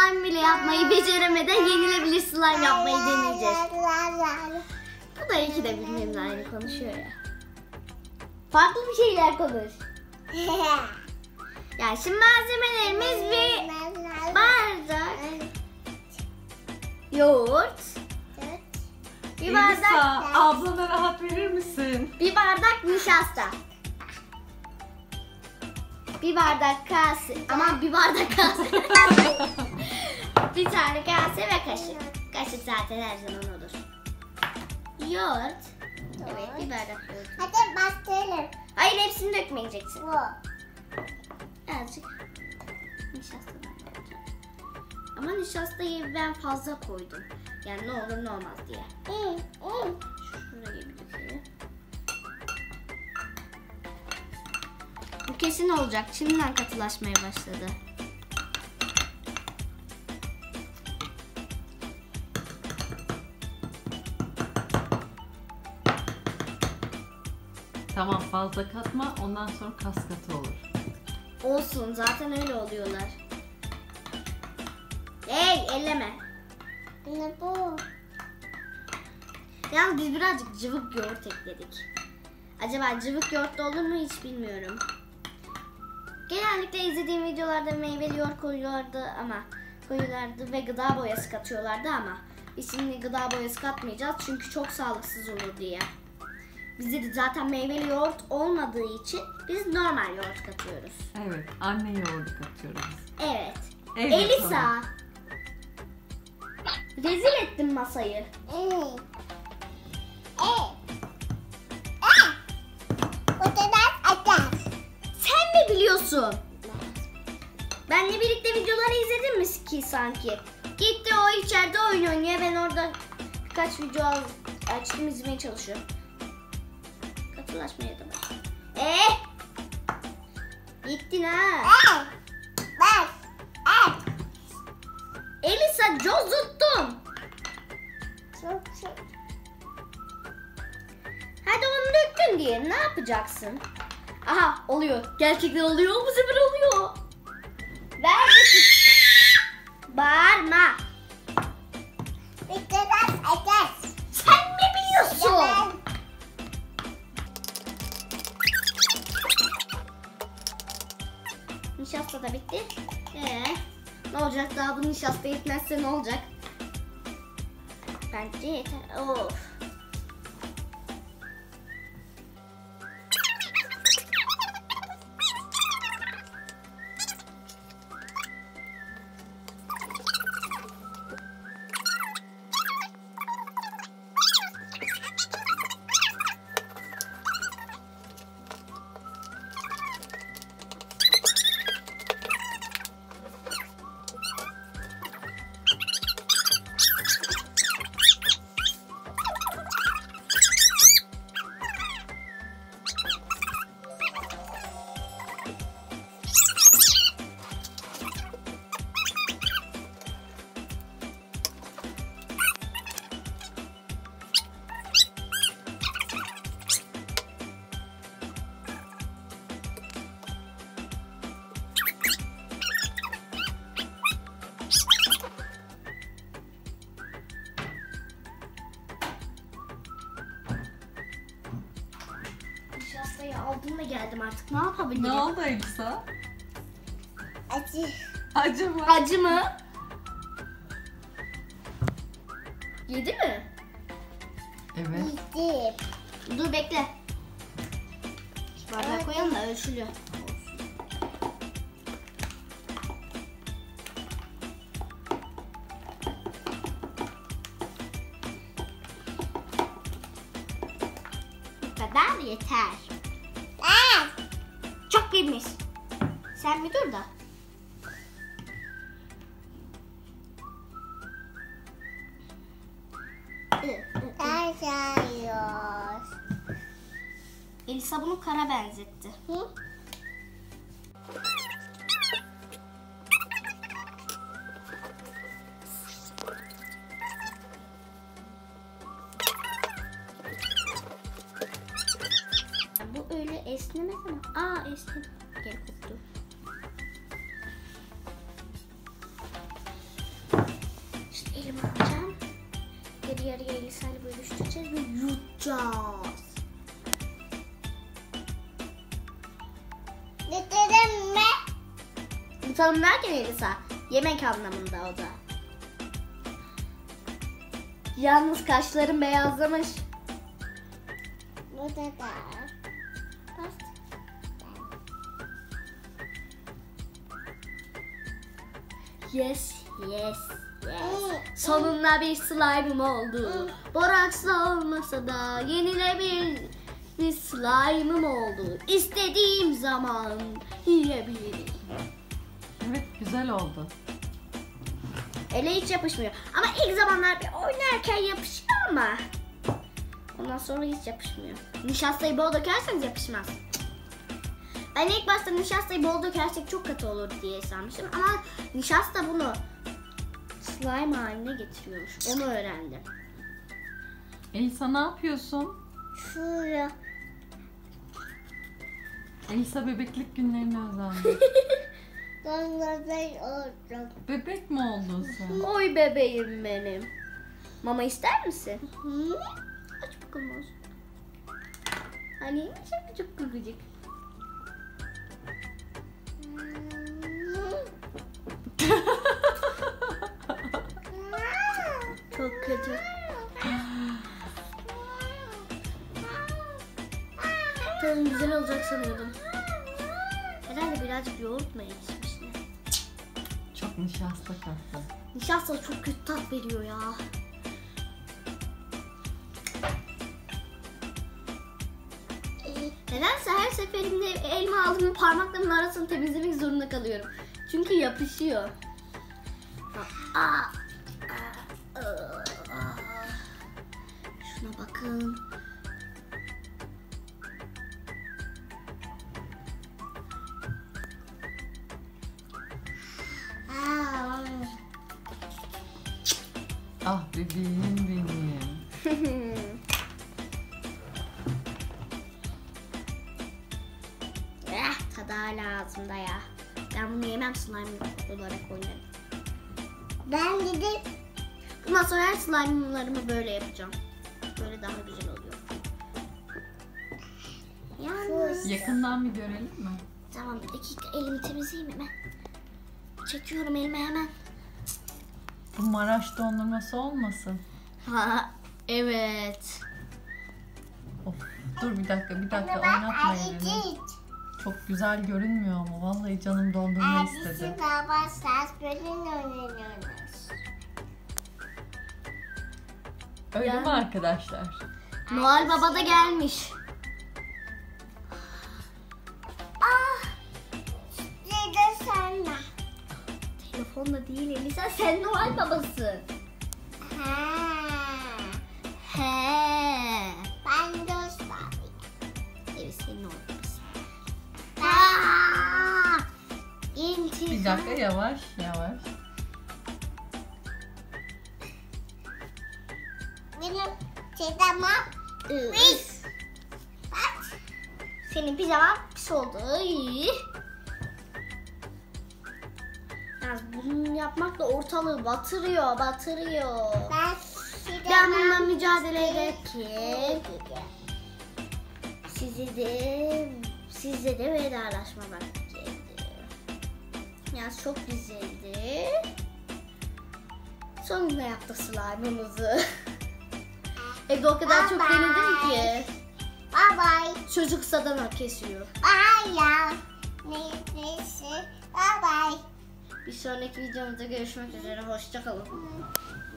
slime bile yapmayı beceremeden yenilebilir slime yapmayı deneyeceğiz. Bu da iki de benimle aynı konuşuyor ya. Farklı bir şeyler konuş. Yani şimdi malzemelerimiz bir bardak yoğurt, bir bardak Elisa, ablana rahat verir misin? bir bardak nişasta, bir bardak kase, ama bir bardak kase, bir tane kase ve kaşık. Kaşık zaten her zaman olur. Yoğurt. Evet, bir bardak yoğurt. Hadi bastıralım. Hayır, hepsini dökmeyeceksin. Bu. Azıcık nişastadan koyacağım. Ama nişastayı ben fazla koydum. Yani ne olur ne olmaz diye. Şuraya bir dökelim. Bu kesin olacak. Şimdiden katılaşmaya başladı. Tamam, fazla katma, ondan sonra kas katı olur. Olsun, zaten öyle oluyorlar. Hey, elleme. Ne bu? Yalnız biz birazcık cıvık yoğurt ekledik. Acaba cıvık yoğurt da olur mu hiç bilmiyorum. Genellikle izlediğim videolarda meyveli yoğurt koyuyorlardı ve gıda boyası katıyorlardı ama biz şimdi gıda boyası katmayacağız çünkü çok sağlıksız olur diye. Bizde de zaten meyveli yoğurt olmadığı için biz normal yoğurt katıyoruz. Evet, anne yoğurdu katıyoruz. Evet. Evet, Elisa. tamam. Rezil ettin masayı. Sen mi biliyorsun? Benle birlikte videoları izledin mi ki sanki? Gitti o içeride oyun oynuyor. Ben orada birkaç video açtım, izlemeye çalışıyorum. Katılaşmaya da bak. Gittin ha. Elisa, cozuttun. Hadi onu döktün diye ne yapacaksın? Aha, oluyor. Gerçekten oluyor. Bu sefer oluyor. Ver de bağırma. Sen mi biliyorsun? Nişasta da bitti. Ne olacak daha, bu nişasta yetmezse ne olacak? Bence yeter. Of. Nişastayı aldım da geldim artık. Ne yapabilirim? Ne oldu Elisa? Acı. Acı mı? Acı mı? Yedi mi? Evet. Yedim. Dur bekle. Şu bardağı koyalım da ölçülü. Bu kadar yeter. Çok bilmiş. Sen bir dur da. Yaşıyoruz. Elisa bunu kara benzetti. Hı? Bu öyle esnemez ama. Aa, esnedi. Geri koptu. elime alacağım. Yarı yarıya Elisa'yla bölüştüreceğiz ve yutacağız. Bitirdin mi? Yutalım derken Elisa, yemek anlamında o da. Yalnız kaşlarım beyazlamış. Burada da. Yes, yes, yes. Sonunda bir slime'ım oldu. Borakslı olmasa da yenilebilir bir slime'ım oldu. İstediğim zaman yiyebilirim. Evet, güzel oldu. Ele hiç yapışmıyor. Ama ilk zamanlar bir oynarken yapışıyor ama ondan sonra hiç yapışmıyor. Nişastayı bol dökerseniz yapışmaz. Ben ilk başta nişastayı bol dökersek çok katı olur diye sanmıştım ama nişasta bunu slime haline getiriyormuş. Onu öğrendim. Elisa ne yapıyorsun? Şuraya. Elisa bebeklik günlerini özlendi. Donladay oldum. Bebek mi oldun sen? Oy bebeğim benim. Mama ister misin? Hı? Aç bakalım olsun. Hani çok gıcık. Çok kötü. Tadım güzel olacak sanıyordum. Herhalde birazcık yoğurtla yetişmiş ne? Çok nişasta kattı. Nişasta çok kötü tat veriyor ya. Nedense her seferinde elma aldığım parmaklarımın arasını temizlemek zorunda kalıyorum. Çünkü yapışıyor. Şuna bakın. Ah bebeğim benim. Tadı hala ağzımda ya. Ben bunu yemem, slime olarak oynarım. Ben gidip Bundan sonra her slime'larımı böyle yapacağım. Böyle daha güzel oluyor. Yalnız. Yakından bir görelim mi? Tamam, bir dakika, elimi temizleyeyim hemen. Çekiyorum elime hemen. Bu Maraş dondurması olmasın? Ha, evet. Of, dur bir dakika bak oynatma elini. ayıcık. Çok güzel görünmüyor ama vallahi canım dondurma istedi. Abisi baba saz bölüm oynuyoruz. Öyle Yani- mi arkadaşlar? Noel Baba da gelmiş. Size sonra. Telefonla değil Elisa, sen Noel Babasın. Ha. He. Ben dostum. Evet, senin Noel Babasın. Bir dakika yavaş. Benim çedemem. Üf. Bak. Senin pijaman pis oldu. Ay. Yalnız bunu yapmak da ortalığı batırıyor. Ben bununla mücadele ederken sizle de vedalaşma vakti geldi. Yalnız çok güzeldi. Sonunda yaptık slime'ımızı. Evde o kadar çok Bye bye. denedim ki. Bye bye. Çocuk sadana kesiyor. Bye ya. Neyse. Bye bye. Bir sonraki videomuzda görüşmek üzere. Hoşça kalın.